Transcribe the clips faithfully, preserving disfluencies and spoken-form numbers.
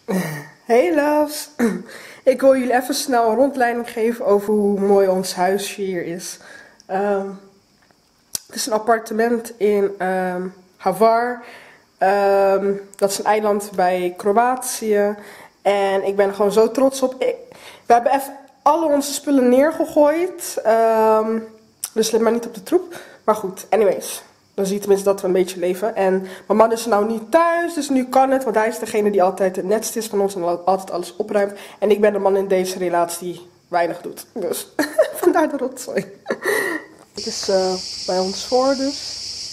Hey loves! Ik wil jullie even snel een rondleiding geven over hoe mooi ons huisje hier is. Um, het is een appartement in um, Hvar. Um, dat is een eiland bij Kroatië. En ik ben er gewoon zo trots op. Ik, we hebben even alle onze spullen neergegooid. Um, dus let maar niet op de troep. Maar goed, anyways. Dan zie je tenminste dat we een beetje leven. En mijn man is nou niet thuis, dus nu kan het. Want hij is degene die altijd het netst is van ons en altijd alles opruimt. En ik ben de man in deze relatie die weinig doet. Dus vandaar de rotzooi. Dit is uh, bij ons voor dus.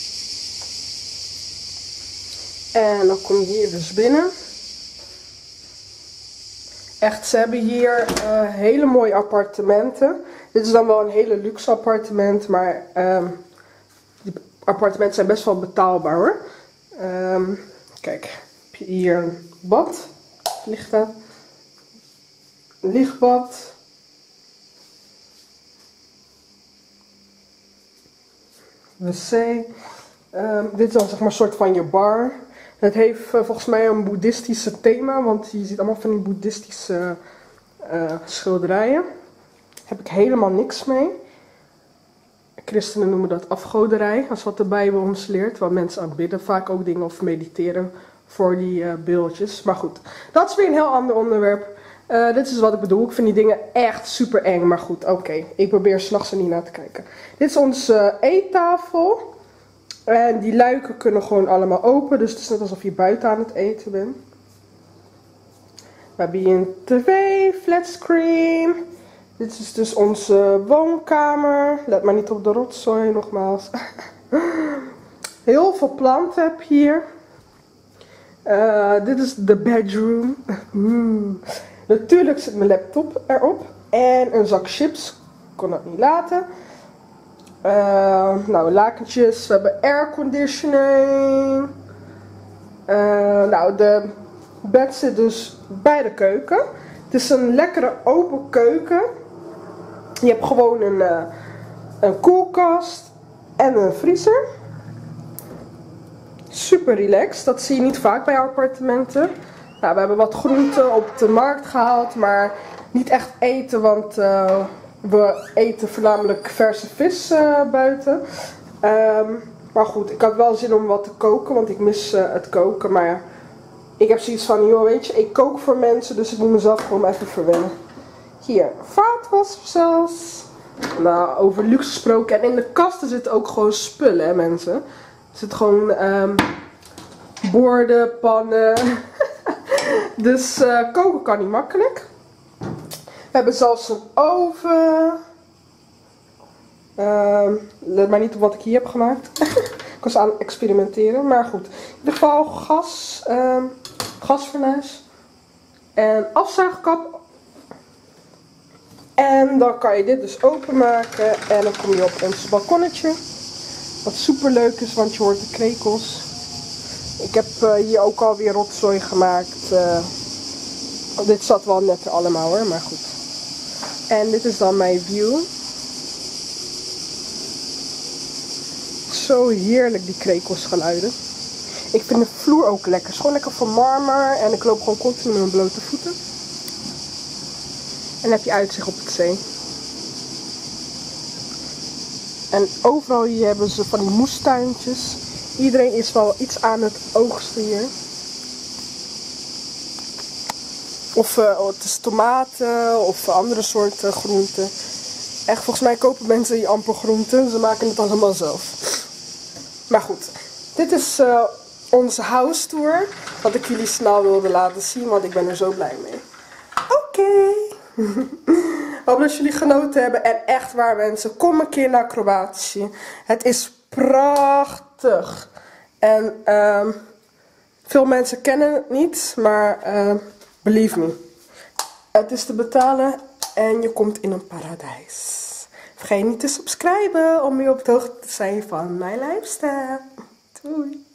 En dan kom je hier dus binnen. Echt, ze hebben hier uh, hele mooie appartementen. Dit is dan wel een hele luxe appartement, maar... Um, die appartementen zijn best wel betaalbaar hoor. Um, kijk, heb je hier een bad. Ligt daar. Een lichtbad. Wc. Um, dit is dan zeg maar een soort van je bar. Het heeft uh, volgens mij een boeddhistische thema, want je ziet allemaal van die boeddhistische uh, schilderijen. Daar heb ik helemaal niks mee. Christenen noemen dat afgoderij, dat is wat de Bijbel ons leert. Waar mensen aanbidden vaak ook dingen of mediteren voor die uh, beeldjes. Maar goed, dat is weer een heel ander onderwerp. Uh, dit is wat ik bedoel. Ik vind die dingen echt super eng. Maar goed, oké. Okay. Ik probeer 's nachts er niet naar te kijken. Dit is onze uh, eettafel. En die luiken kunnen gewoon allemaal open. Dus het is net alsof je buiten aan het eten bent. We hebben hier een tv, flatscreen. Dit is dus onze woonkamer. Let maar niet op de rotzooi, nogmaals. Heel veel planten heb je hier. Uh, dit is de bedroom. Natuurlijk zit mijn laptop erop. En een zak chips. Ik kon dat niet laten. Uh, nou, lakentjes. We hebben airconditioning. Uh, nou, de bed zit dus bij de keuken. Het is een lekkere open keuken. Je hebt gewoon een, uh, een koelkast en een vriezer. Super relaxed. Dat zie je niet vaak bij appartementen. Nou, we hebben wat groenten op de markt gehaald, maar niet echt eten, want uh, we eten voornamelijk verse vis uh, buiten. Um, maar goed, ik had wel zin om wat te koken, want ik mis uh, het koken. Maar ik heb zoiets van, joh, weet je, ik kook voor mensen, dus ik moet mezelf gewoon even verwennen. Hier, vaatwasser zelfs. Nou, over luxe gesproken. En in de kasten zitten ook gewoon spullen, hè, mensen. Er zitten gewoon um, borden, pannen. Dus uh, koken kan niet makkelijk. We hebben zelfs een oven. Uh, let maar niet op wat ik hier heb gemaakt. Ik was aan het experimenteren, maar goed. In ieder geval gas, uh, gasfornuis. En afzuigkap. En dan kan je dit dus openmaken en dan kom je op ons balkonnetje. Wat super leuk is, want je hoort de krekels. Ik heb uh, hier ook alweer rotzooi gemaakt. Uh, dit zat wel net er allemaal hoor, maar goed. En dit is dan mijn view. Zo heerlijk die krekelsgeluiden. Ik vind de vloer ook lekker. Het is gewoon lekker van marmer en ik loop gewoon continu met mijn blote voeten. En dan heb je uitzicht op het zee. En overal hier hebben ze van die moestuintjes. Iedereen is wel iets aan het oogsten hier. Of uh, het is tomaten of andere soorten groenten. Echt, volgens mij kopen mensen hier amper groenten. Ze maken het allemaal zelf. Maar goed, dit is uh, onze house tour. Wat ik jullie snel wilde laten zien, want ik ben er zo blij mee. Oké. Okay. Ik hoop dat jullie genoten hebben. En echt waar mensen, kom een keer naar Kroatië. Het is prachtig. En uh, veel mensen kennen het niet, maar uh, believe me. Het is te betalen en je komt in een paradijs. Vergeet niet te subscriben om meer op de hoogte te zijn van mijn lifestyle. Doei.